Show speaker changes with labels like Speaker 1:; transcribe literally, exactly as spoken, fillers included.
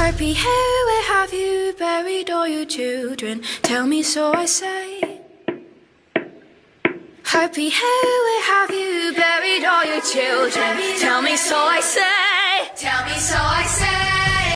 Speaker 1: Harpy Hare, where have you buried all your children? Tell me, so I say. Harpy Hare, where have you buried all your children? Tell me, so I say.
Speaker 2: Tell me, so I say.